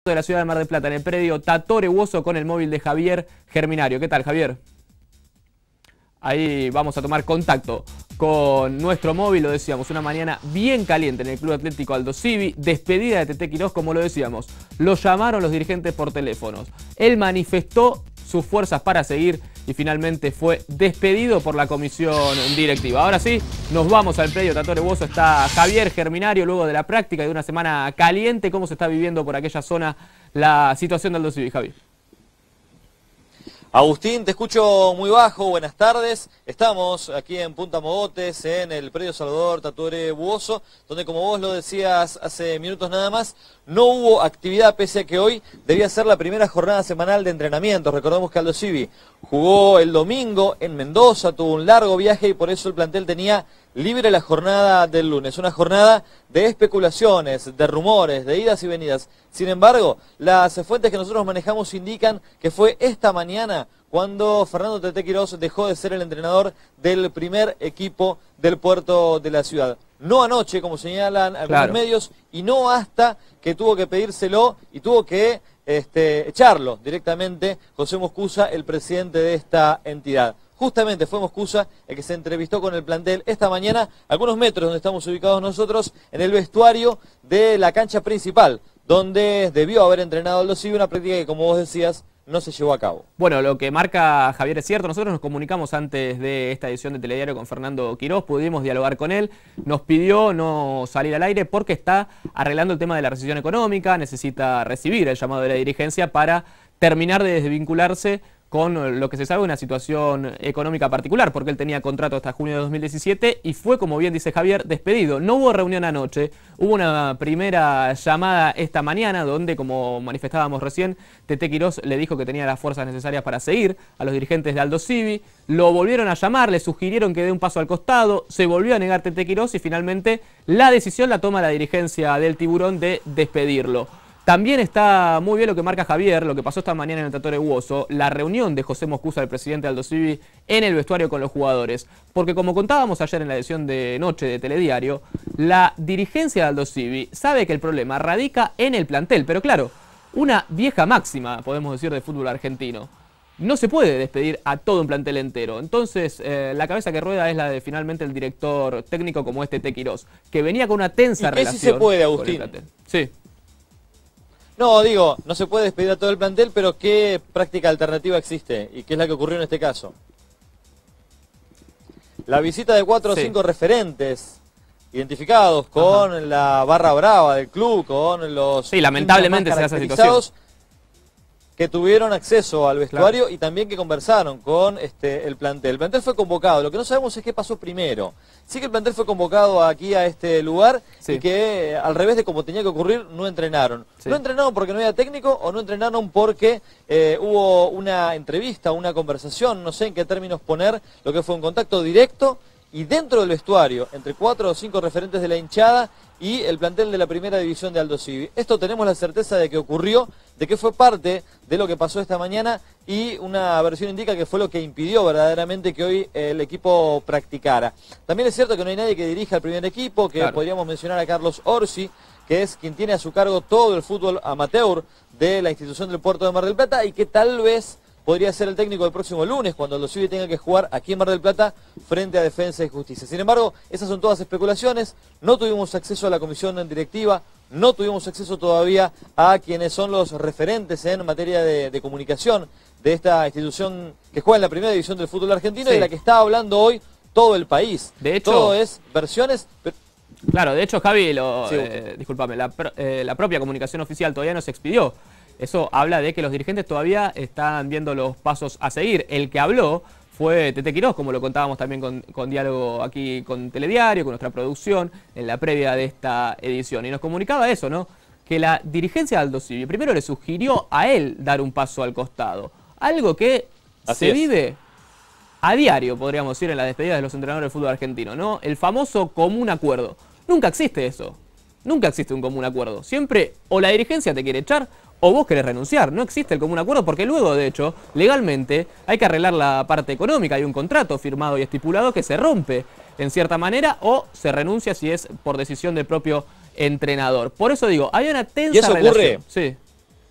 de la ciudad de Mar del Plata, en el predio Tatore Buoso, con el móvil de Javier Germinario. ¿Qué tal, Javier? Ahí vamos a tomar contacto con nuestro móvil, lo decíamos, una mañana bien caliente en el Club Atlético Aldosivi, despedida de Tete Quirós, como lo decíamos. Lo llamaron los dirigentes por teléfonos. Él manifestó sus fuerzas para seguir y finalmente fue despedido por la comisión directiva. Ahora sí, nos vamos al predio Tatore Buoso. Está Javier Germinario luego de la práctica de una semana caliente. ¿Cómo se está viviendo por aquella zona la situación de Aldosivi, Javi? Agustín, te escucho muy bajo, buenas tardes. Estamos aquí en Punta Mogotes, en el predio Salvador Tatore Buoso, donde, como vos lo decías hace minutos nada más, no hubo actividad, pese a que hoy debía ser la primera jornada semanal de entrenamiento. Recordemos que Aldosivi jugó el domingo en Mendoza, tuvo un largo viaje y por eso el plantel tenía libre la jornada del lunes. Una jornada de especulaciones, de rumores, de idas y venidas. Sin embargo, las fuentes que nosotros manejamos indican que fue esta mañana cuando Fernando Tete Quirós dejó de ser el entrenador del primer equipo del puerto de la ciudad. No anoche, como señalan algunos medios, y no hasta que tuvo que pedírselo y tuvo que echarlo directamente José Moscusa, el presidente de esta entidad. Justamente fue Moscusa el que se entrevistó con el plantel esta mañana, a algunos metros donde estamos ubicados nosotros, en el vestuario de la cancha principal, donde debió haber entrenado Aldosivi, una práctica que, como vos decías, no se llevó a cabo. Bueno, lo que marca Javier es cierto. Nosotros nos comunicamos antes de esta edición de Telediario con Fernando Quirós, pudimos dialogar con él, nos pidió no salir al aire porque está arreglando el tema de la recesión económica, necesita recibir el llamado de la dirigencia para terminar de desvincularse con lo que se sabe una situación económica particular, porque él tenía contrato hasta junio de 2017 y fue, como bien dice Javier, despedido. No hubo reunión anoche, hubo una primera llamada esta mañana donde, como manifestábamos recién, Tete Quirós le dijo que tenía las fuerzas necesarias para seguir a los dirigentes de Aldosivi, lo volvieron a llamar, le sugirieron que dé un paso al costado, se volvió a negar Tete Quirós y finalmente la decisión la toma la dirigencia del Tiburón de despedirlo. También está muy bien lo que marca Javier, lo que pasó esta mañana en el Tatore Buoso, la reunión de José Moscusa, el presidente de Aldosivi, en el vestuario con los jugadores. Porque, como contábamos ayer en la edición de noche de Telediario, la dirigencia de Aldosivi sabe que el problema radica en el plantel. Pero claro, una vieja máxima, podemos decir, de fútbol argentino. No se puede despedir a todo un plantel entero. Entonces, la cabeza que rueda es la de finalmente el director técnico como Tete Quirós, que venía con una tensa relación. ¿Y qué sí se puede, Agustín? Con el plantel. Sí. No, digo, no se puede despedir a todo el plantel, pero ¿qué práctica alternativa existe? ¿Y qué es la que ocurrió en este caso? La visita de 4 o 5 referentes identificados con la barra brava del club, con los... Sí, lamentablemente se da esa situación. Que tuvieron acceso al vestuario y también que conversaron con el plantel. El plantel fue convocado, lo que no sabemos es qué pasó primero. Sí que el plantel fue convocado aquí a este lugar y que al revés de como tenía que ocurrir, no entrenaron. No entrenaron porque no había técnico o no entrenaron porque hubo una entrevista, una conversación, no sé en qué términos poner, lo que fue un contacto directo y dentro del vestuario, entre 4 o 5 referentes de la hinchada y el plantel de la primera división de Aldosivi. Esto tenemos la certeza de que ocurrió, de que fue parte de lo que pasó esta mañana y una versión indica que fue lo que impidió verdaderamente que hoy el equipo practicara. También es cierto que no hay nadie que dirija el primer equipo, que podríamos mencionar a Carlos Orsi, que es quien tiene a su cargo todo el fútbol amateur de la institución del Puerto de Mar del Plata y que tal vez podría ser el técnico del próximo lunes, cuando Aldosivi tenga que jugar aquí en Mar del Plata frente a Defensa y Justicia. Sin embargo, esas son todas especulaciones, no tuvimos acceso a la comisión directiva, no tuvimos acceso todavía a quienes son los referentes en materia de comunicación de esta institución que juega en la primera división del fútbol argentino y de la que está hablando hoy todo el país. De hecho, todo es versiones... Claro, de hecho, Javi, discúlpame, la propia comunicación oficial todavía no se expidió. Eso habla de que los dirigentes todavía están viendo los pasos a seguir. El que habló fue Tete Quirós, como lo contábamos también con diálogo aquí con Telediario, con nuestra producción, en la previa de esta edición. Y nos comunicaba eso, ¿no? Que la dirigencia de Aldosivi primero le sugirió a él dar un paso al costado. Algo que se vive a diario, podríamos decir, en las despedidas de los entrenadores del fútbol argentino, ¿no? El famoso común acuerdo. Nunca existe eso. Nunca existe un común acuerdo. Siempre o la dirigencia te quiere echar o vos querés renunciar. No existe el común acuerdo porque luego, de hecho, legalmente hay que arreglar la parte económica. Hay un contrato firmado y estipulado que se rompe en cierta manera o se renuncia si es por decisión del propio entrenador. Por eso digo, hay una tensa relación. ¿Y eso ocurre? Sí.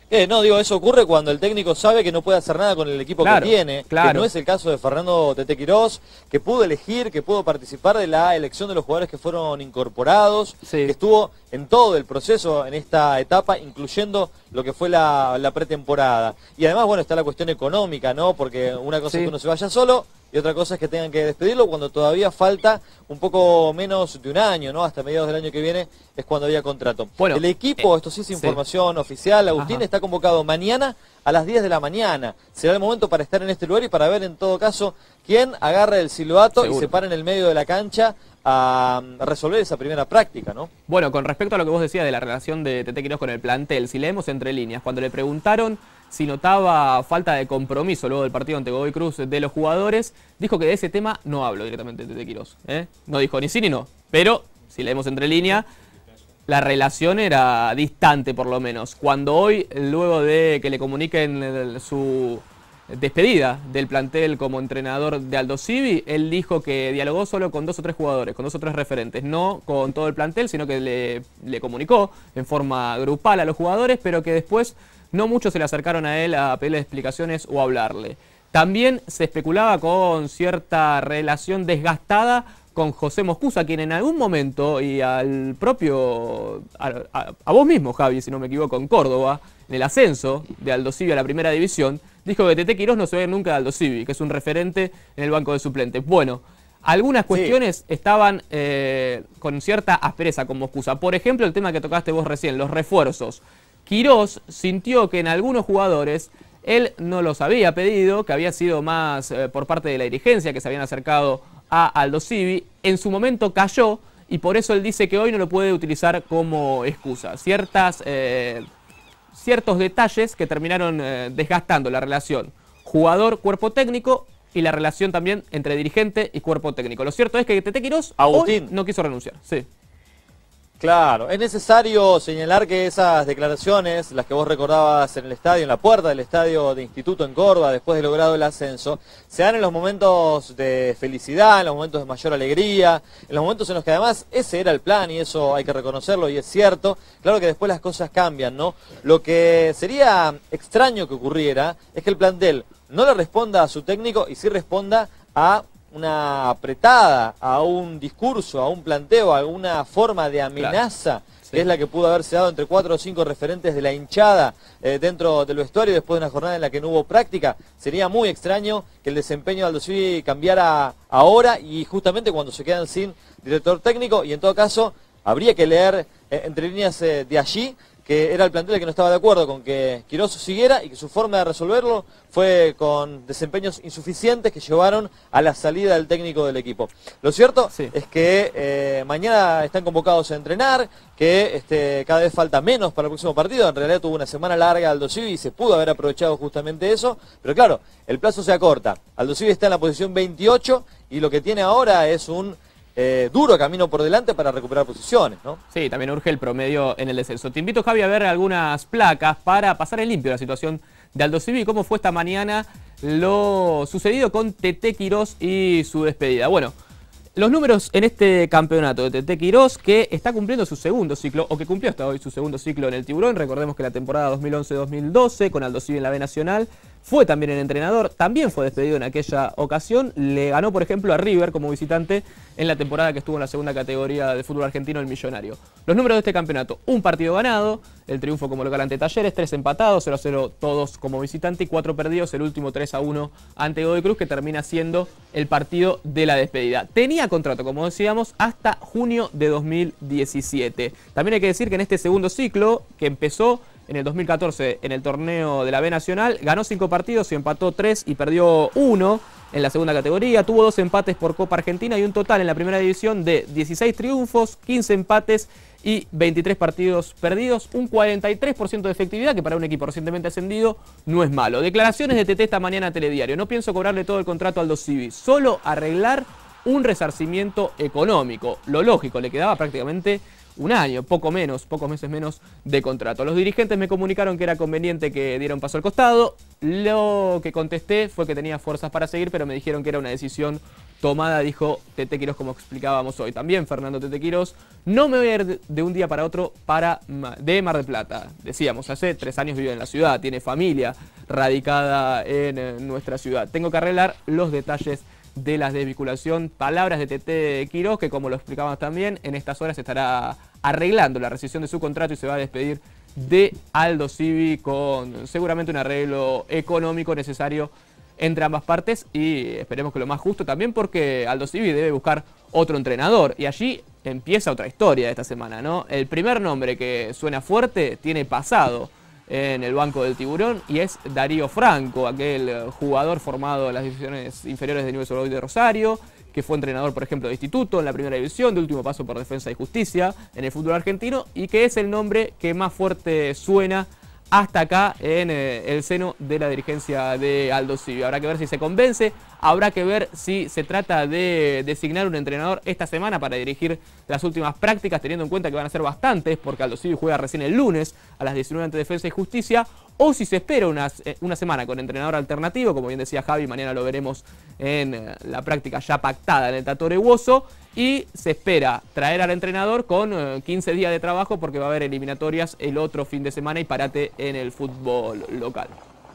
No, digo, eso ocurre cuando el técnico sabe que no puede hacer nada con el equipo que tiene, que no es el caso de Fernando Tete Quirós, que pudo elegir, que pudo participar de la elección de los jugadores que fueron incorporados, que estuvo en todo el proceso en esta etapa, incluyendo lo que fue la pretemporada. Y además, bueno, está la cuestión económica, ¿no? Porque una cosa es que uno se vaya solo, y otra cosa es que tengan que despedirlo cuando todavía falta un poco menos de un año, ¿no? Hasta mediados del año que viene es cuando había contrato. Bueno, el equipo, esto sí es información oficial, Agustín, está convocado mañana a las 10 de la mañana. Será el momento para estar en este lugar y para ver en todo caso quién agarra el silbato y se para en el medio de la cancha a resolver esa primera práctica, ¿no? Bueno, con respecto a lo que vos decías de la relación de Tete Quirós con el plantel, si leemos entre líneas, cuando le preguntaron si notaba falta de compromiso luego del partido ante Godoy Cruz de los jugadores, dijo que de ese tema no habló directamente Tete Quirós, No dijo ni sí ni no, pero si leemos entre líneas, la relación era distante por lo menos. Cuando hoy, luego de que le comuniquen su despedida del plantel como entrenador de Aldosivi, él dijo que dialogó solo con 2 o 3 jugadores, con 2 o 3 referentes, no con todo el plantel, sino que le comunicó en forma grupal a los jugadores, pero que después no muchos se le acercaron a él a pedirle explicaciones o a hablarle. También se especulaba con cierta relación desgastada con José Moscusa, quien en algún momento, y al propio, a vos mismo, Javi, si no me equivoco, en Córdoba, en el ascenso de Aldosivi a la primera división, dijo que Tete Quirós no se va a ir nunca de Aldosivi, que es un referente en el banco de suplentes. Bueno, algunas cuestiones estaban con cierta aspereza con Moscusa. Por ejemplo, el tema que tocaste vos recién, los refuerzos. Quirós sintió que en algunos jugadores él no los había pedido, que había sido más por parte de la dirigencia, que se habían acercado a Aldosivi. En su momento cayó y por eso él dice que hoy no lo puede utilizar como excusa. Ciertos detalles que terminaron desgastando la relación jugador-cuerpo técnico y la relación también entre dirigente y cuerpo técnico. Lo cierto es que Tete Quirós hoy no quiso renunciar. Sí. Claro, es necesario señalar que esas declaraciones, las que vos recordabas en el estadio, en la puerta del estadio de Instituto en Córdoba, después de logrado el ascenso, se dan en los momentos de felicidad, en los momentos de mayor alegría, en los momentos en los que además ese era el plan y eso hay que reconocerlo y es cierto. Claro que después las cosas cambian, ¿no? Lo que sería extraño que ocurriera es que el plantel no le responda a su técnico y sí responda a una apretada, a un discurso, a un planteo, a alguna forma de amenaza, que es la que pudo haberse dado entre 4 o 5 referentes de la hinchada dentro del vestuario después de una jornada en la que no hubo práctica. Sería muy extraño que el desempeño de Aldosivi cambiara ahora y justamente cuando se quedan sin director técnico, y en todo caso habría que leer entre líneas de allí que era el plantel el que no estaba de acuerdo con que Quirós siguiera y que su forma de resolverlo fue con desempeños insuficientes que llevaron a la salida del técnico del equipo. Lo cierto es que mañana están convocados a entrenar, que cada vez falta menos para el próximo partido. En realidad tuvo una semana larga Aldosivi y se pudo haber aprovechado justamente eso, pero claro, el plazo se acorta. Aldosivi está en la posición 28 y lo que tiene ahora es un duro camino por delante para recuperar posiciones, ¿no? Sí, también urge el promedio en el descenso. Te invito, Javi, a ver algunas placas para pasar en limpio la situación de Aldosivi y cómo fue esta mañana lo sucedido con Tete Quirós y su despedida. Bueno, los números en este campeonato de Tete Quirós, que está cumpliendo su segundo ciclo, o que cumplió hasta hoy su segundo ciclo en el Tiburón. Recordemos que la temporada 2011-2012, con Aldosivi en la B Nacional, fue también el entrenador, también fue despedido en aquella ocasión. Le ganó, por ejemplo, a River como visitante en la temporada que estuvo en la segunda categoría del fútbol argentino, el Millonario. Los números de este campeonato: un partido ganado, el triunfo como local ante Talleres, 3 empatados, 0-0 todos como visitante y 4 perdidos, el último 3-1 ante Godoy Cruz, que termina siendo el partido de la despedida. Tenía contrato, como decíamos, hasta junio de 2017. También hay que decir que en este segundo ciclo, que empezó en el 2014 en el torneo de la B Nacional, ganó 5 partidos y empató 3 y perdió 1 en la segunda categoría. Tuvo 2 empates por Copa Argentina y un total en la primera división de 16 triunfos, 15 empates y 23 partidos perdidos. Un 43% de efectividad, que para un equipo recientemente ascendido no es malo. Declaraciones de Tete esta mañana a Telediario: no pienso cobrarle todo el contrato a Aldosivi, solo arreglar un resarcimiento económico. Lo lógico, le quedaba prácticamente un año, pocos meses menos de contrato. Los dirigentes me comunicaron que era conveniente que diera un paso al costado. Lo que contesté fue que tenía fuerzas para seguir, pero me dijeron que era una decisión tomada, dijo Tete Quirós, como explicábamos hoy. También Fernando Tete Quirós: no me voy a ir de un día para otro de Mar del Plata. Decíamos, hace 3 años vive en la ciudad, tiene familia radicada en nuestra ciudad. Tengo que arreglar los detalles de la desvinculación. Palabras de Tete Quirós, que como lo explicábamos también, en estas horas estará arreglando la rescisión de su contrato y se va a despedir de Aldo Civi con seguramente un arreglo económico necesario entre ambas partes, y esperemos que lo más justo también, porque Aldo Civi debe buscar otro entrenador, y allí empieza otra historia de esta semana, ¿no? El primer nombre que suena fuerte tiene pasado en el banco del Tiburón y es Darío Franco, aquel jugador formado en las divisiones inferiores de Newell's Old Boys de Rosario, que fue entrenador, por ejemplo, de Instituto en la primera división, de último paso por Defensa y Justicia en el fútbol argentino, y que es el nombre que más fuerte suena hasta acá en el seno de la dirigencia de Aldo Civi. Habrá que ver si se convence, habrá que ver si se trata de designar un entrenador esta semana para dirigir las últimas prácticas, teniendo en cuenta que van a ser bastantes, porque Aldo Civi juega recién el lunes a las 19 ante Defensa y Justicia, o si se espera una semana con entrenador alternativo, como bien decía Javi, mañana lo veremos en la práctica ya pactada en el Tatorewuoso, y se espera traer al entrenador con 15 días de trabajo, porque va a haber eliminatorias el otro fin de semana y parate en el fútbol local.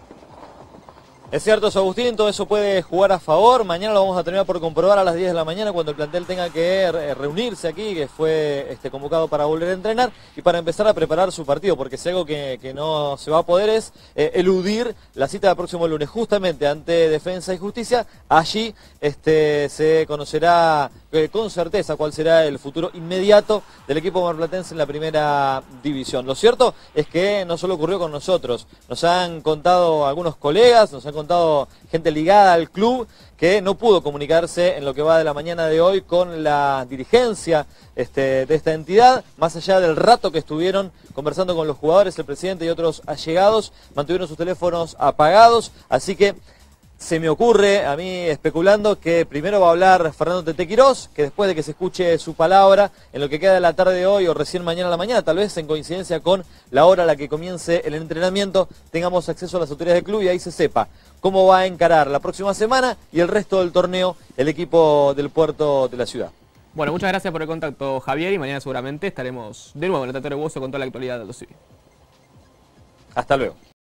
Es cierto, Agustín, todo eso puede jugar a favor. Mañana lo vamos a terminar por comprobar a las 10 de la mañana, cuando el plantel tenga que reunirse aquí, que fue convocado para volver a entrenar y para empezar a preparar su partido, porque si algo que no se va a poder es eludir la cita del próximo lunes, justamente ante Defensa y Justicia. Allí se conocerá con certeza cuál será el futuro inmediato del equipo marplatense en la primera división. Lo cierto es que no solo ocurrió con nosotros, nos han contado algunos colegas, nos han contado gente ligada al club que no pudo comunicarse en lo que va de la mañana de hoy con la dirigencia de esta entidad, más allá del rato que estuvieron conversando con los jugadores, el presidente y otros allegados, mantuvieron sus teléfonos apagados, así que se me ocurre a mí, especulando, que primero va a hablar Fernando Tete Quirós, que después de que se escuche su palabra en lo que queda de la tarde de hoy o recién mañana a la mañana, tal vez en coincidencia con la hora a la que comience el entrenamiento, tengamos acceso a las autoridades del club y ahí se sepa cómo va a encarar la próxima semana y el resto del torneo el equipo del puerto de la ciudad. Bueno, muchas gracias por el contacto, Javier, y mañana seguramente estaremos de nuevo en el Tatorewuoso con toda la actualidad de Aldo Civi. Hasta luego.